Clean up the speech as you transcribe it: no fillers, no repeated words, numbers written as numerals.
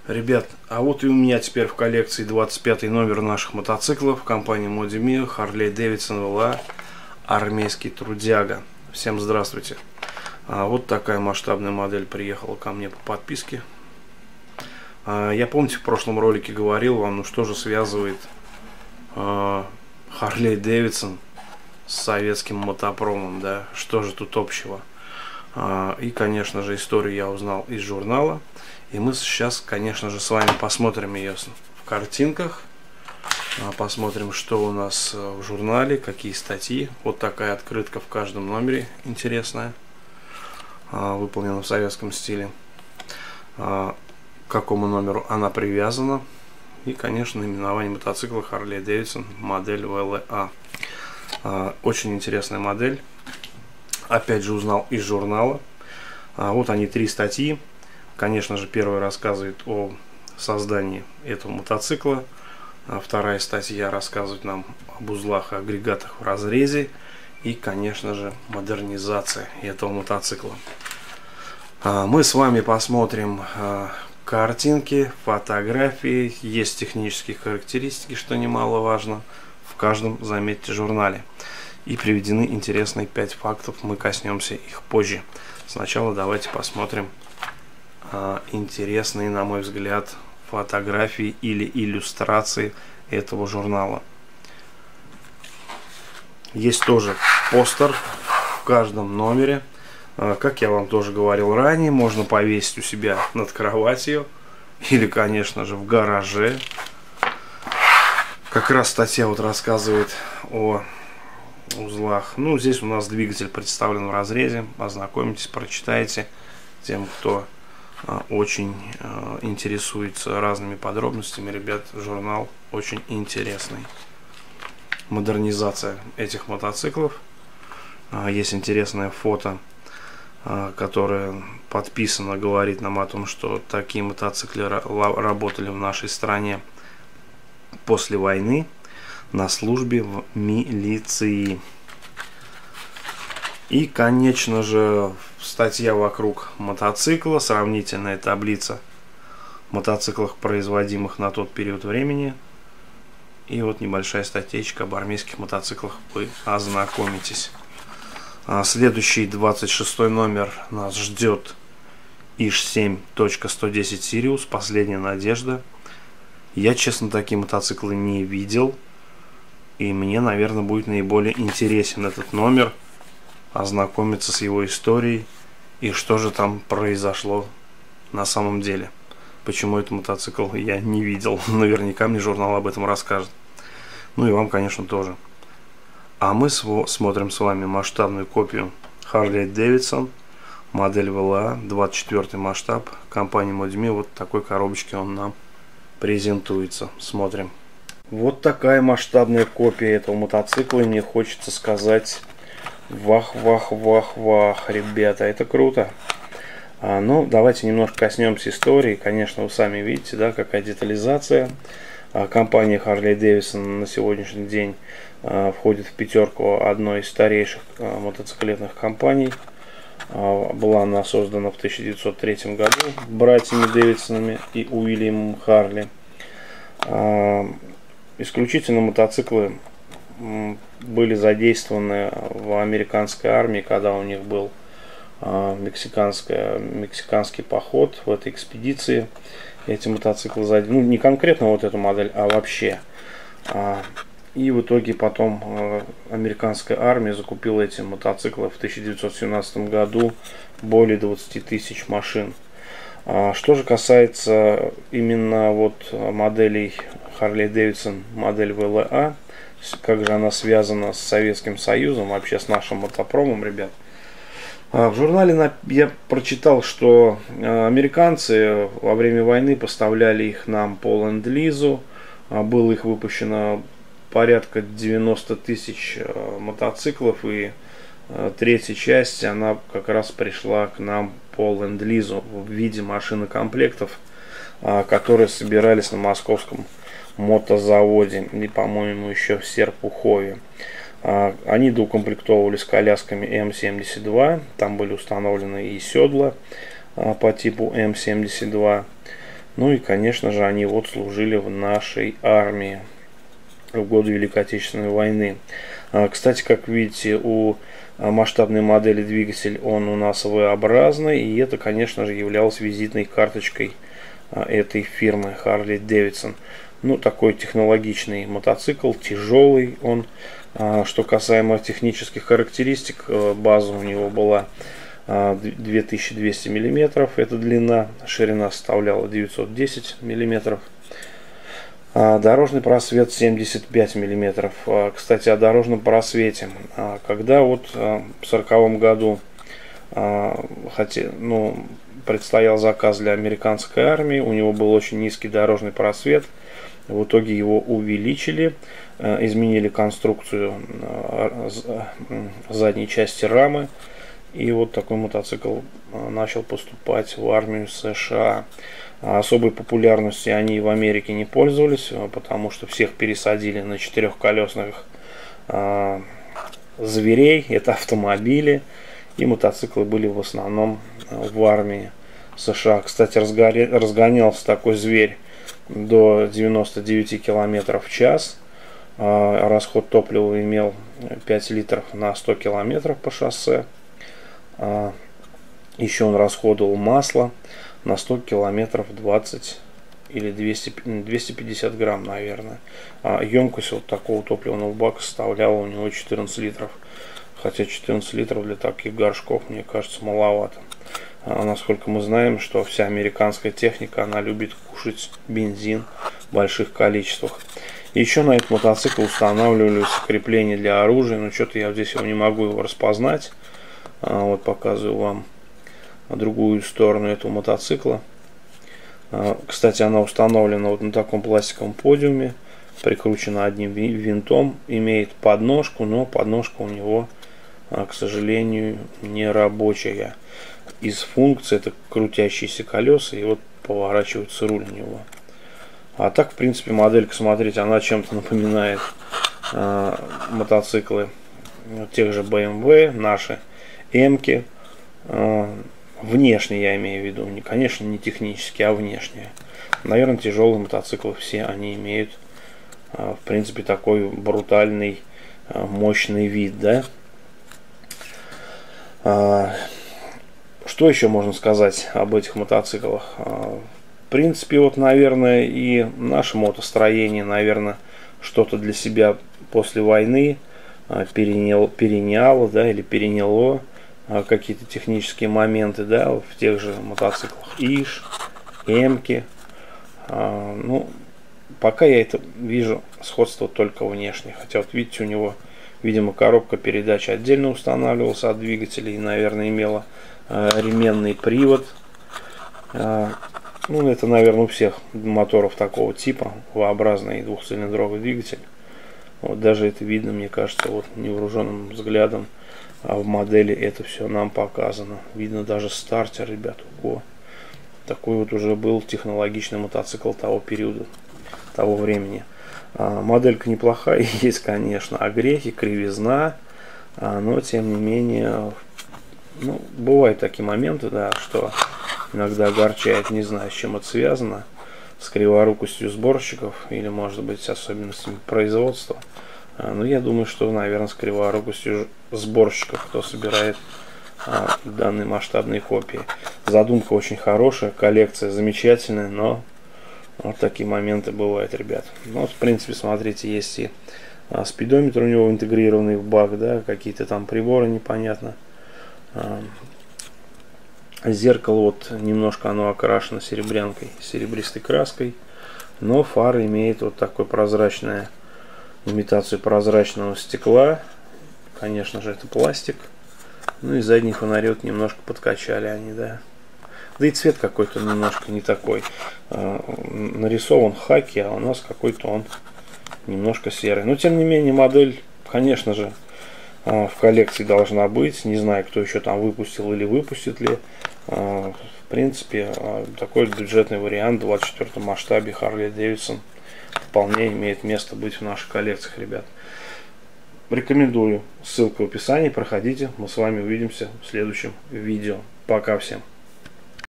Ребят, а вот и у меня теперь в коллекции 25-й номер наших мотоциклов компании Modimi Harley Davidson VLA армейский трудяга. Всем здравствуйте. Вот такая масштабная модель приехала ко мне по подписке. Я, помните, в прошлом ролике говорил вам, ну что же связывает Harley Davidson с советским мотопромом, да, что же тут общего. И, конечно же, историю я узнал из журнала. И мы сейчас, конечно же, с вами посмотрим ее в картинках. Посмотрим, что у нас в журнале, какие статьи. Вот такая открытка в каждом номере интересная. Выполнена в советском стиле. К какому номеру она привязана. И, конечно, наименование мотоцикла Harley Davidson модель VLA. Очень интересная модель. Опять же узнал из журнала. Вот они, 3 статьи. Конечно же, первая рассказывает о создании этого мотоцикла. Вторая статья рассказывает нам об узлах и агрегатах в разрезе. И, конечно же, модернизация этого мотоцикла. Мы с вами посмотрим картинки, фотографии. Есть технические характеристики, что немаловажно. В каждом, заметьте, журнале. И приведены интересные 5 фактов. Мы коснемся их позже. Сначала давайте посмотрим интересные, на мой взгляд, фотографии или иллюстрации этого журнала. Есть тоже постер в каждом номере. Как я вам тоже говорил ранее, можно повесить у себя над кроватью или, конечно же, в гараже. Как раз статья вот рассказывает о узлах. Ну, здесь у нас двигатель представлен в разрезе. Ознакомьтесь, прочитайте. Тем, кто очень интересуется разными подробностями, ребят, журнал очень интересный. Модернизация этих мотоциклов. Есть интересное фото, которое подписано, говорит нам о том, что такие мотоциклы работали в нашей стране после войны на службе в милиции. И, конечно же, статья вокруг мотоцикла, сравнительная таблица мотоциклов, производимых на тот период времени. И вот небольшая статейка об армейских мотоциклах, вы ознакомитесь. Следующий 26 номер нас ждет ИЖ-7.110 Сириус, последняя надежда. Я, честно, такие мотоциклы не видел. И мне, наверное, будет наиболее интересен этот номер. Ознакомиться с его историей и что же там произошло на самом деле. Почему этот мотоцикл я не видел. Наверняка мне журнал об этом расскажет. Ну и вам, конечно, тоже. А мы смотрим с вами масштабную копию Harley Davidson модель VLA 24 масштаб компании Modimi. Вот в такой коробочке он нам презентуется. Смотрим. Вот такая масштабная копия этого мотоцикла. И мне хочется сказать: вах, вах, вах, вах, ребята, это круто. Ну, давайте немножко коснемся истории. Конечно, вы сами видите, да, какая детализация. Компания Harley Davidson на сегодняшний день входит в пятерку одной из старейших мотоциклетных компаний. Была она создана в 1903 году братьями Дэвидсонами и Уильямом Харли. Исключительно мотоциклы были задействованы в американской армии, когда у них был мексиканский поход. В этой экспедиции эти мотоциклы задействованы. Ну, не конкретно вот эту модель, а вообще. И в итоге потом американская армия закупила эти мотоциклы в 1917 году более 20 тысяч машин. Что же касается именно вот моделей Harley Davidson модель VLA, как же она связана с Советским Союзом, вообще с нашим мотопромом, ребят. В журнале я прочитал, что американцы во время войны поставляли их нам по ленд-лизу. Было их выпущено порядка 90 тысяч мотоциклов, и третья часть, она как раз пришла к нам по ленд-лизу в виде машинокомплектов, которые собирались на московском мотозаводе и, по-моему, еще в Серпухове. Они доукомплектовывались колясками М-72, там были установлены и седла по типу М-72. Ну и, конечно же, они вот служили в нашей армии в годы Великой Отечественной войны. Кстати, как видите, у масштабной модели двигатель, он у нас V-образный, и это, конечно же, являлось визитной карточкой этой фирмы Harley Davidson. Ну, такой технологичный мотоцикл, тяжелый он. Что касаемо технических характеристик, база у него была 2200 мм, это длина, ширина составляла 910 мм. Дорожный просвет 75 мм. Кстати, о дорожном просвете. Когда вот в 1940 году предстоял заказ для американской армии, у него был очень низкий дорожный просвет. В итоге его увеличили, изменили конструкцию задней части рамы. И вот такой мотоцикл начал поступать в армию США. Особой популярностью они в Америке не пользовались, потому что всех пересадили на четырехколесных зверей, это автомобили, и мотоциклы были в основном в армии США. Кстати, разгонялся такой зверь до 99 км в час, расход топлива имел 5 литров на 100 км по шоссе. Еще он расходовал масло на 100 километров 20 или 250 грамм, наверное. Емкость вот такого топливного бака составляла у него 14 литров. Хотя 14 литров для таких горшков, мне кажется, маловато. Насколько мы знаем, что вся американская техника, она любит кушать бензин в больших количествах. Еще на этот мотоцикл устанавливались крепления для оружия, но что-то я здесь его не могу его распознать. Вот показываю вам другую сторону этого мотоцикла. Кстати, она установлена вот на таком пластиковом подиуме, прикручена одним винтом, имеет подножку, но подножка у него, к сожалению, не рабочая. Из функций это крутящиеся колеса и вот поворачивается руль у него. А так, в принципе, моделька, смотрите, она чем-то напоминает мотоциклы тех же BMW, наши М-ки. Внешне я имею в виду, конечно, не технически, а внешне. Наверное, тяжелые мотоциклы все они имеют, в принципе, такой брутальный, мощный вид, да. Что еще можно сказать об этих мотоциклах? В принципе, вот, наверное, и наше мотостроение, наверное, что-то для себя после войны переняло, да, или переняло какие-то технические моменты, да, в тех же мотоциклах ИЖ, М-ки. Ну, пока я это вижу сходство только внешне. Хотя вот видите, у него, видимо, коробка передач отдельно устанавливалась от двигателя и, наверное, имела ременный привод. Ну, это, наверное, у всех моторов такого типа, V-образный двухцилиндровый двигатель. Вот даже это видно, мне кажется, вот невооруженным взглядом. А в модели это все нам показано. Видно даже стартер, ребят. Ого. Такой вот уже был технологичный мотоцикл того периода, того времени. Моделька неплохая, есть, конечно, огрехи, кривизна. Но, тем не менее, ну, бывают такие моменты, да, что иногда огорчает, не знаю, с чем это связано. С криворукостью сборщиков или, может быть, с особенностями производства. Но я думаю, что, наверное, с криворукостью сборщиков, кто собирает данные масштабные копии. Задумка очень хорошая, коллекция замечательная, но вот такие моменты бывают, ребят. Ну, вот, в принципе, смотрите, есть и спидометр у него интегрированный в бак, да, какие-то там приборы, непонятно. Зеркало вот немножко оно окрашено серебрянкой, серебристой краской, но фара имеет вот такое прозрачное, имитацию прозрачного стекла. Конечно же, это пластик. Ну и задний фонарик немножко подкачали они, да. Да и цвет какой-то немножко не такой. Нарисован хаки, а у нас какой-то он немножко серый. Но тем не менее модель, конечно же, в коллекции должна быть. Не знаю, кто еще там выпустил или выпустит ли. В принципе, такой бюджетный вариант в 24 масштабе Harley Davidson вполне имеет место быть в наших коллекциях, ребят. Рекомендую. Ссылка в описании. Проходите. Мы с вами увидимся в следующем видео. Пока всем.